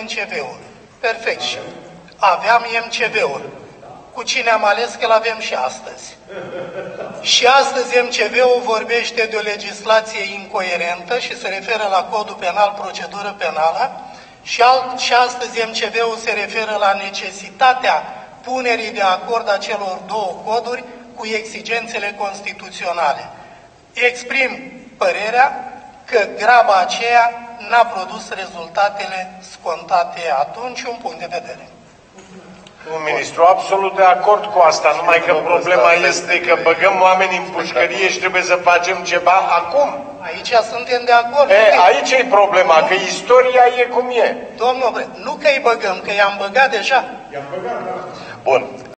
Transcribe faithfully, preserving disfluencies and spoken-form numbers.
M C V-uri. Perfect. Și aveam M C V-uri. Cu cine am ales că l-avem și astăzi. Și astăzi M C V-ul vorbește de o legislație incoerentă și se referă la Codul Penal, procedură penală, și, alt, și astăzi M C V-ul se referă la necesitatea punerii de acord a celor două coduri cu exigențele constituționale. Exprim părerea că graba aceea n-a produs rezultatele scontate atunci. Un punct de vedere. Un ministru absolut de acord cu asta, numai că problema este că băgăm oamenii în pușcărie și trebuie să facem ceva acum. Aici suntem de acord. E, aici e problema, că istoria e cum e. Domnul, nu că îi băgăm, că i-am băgat deja. Bun.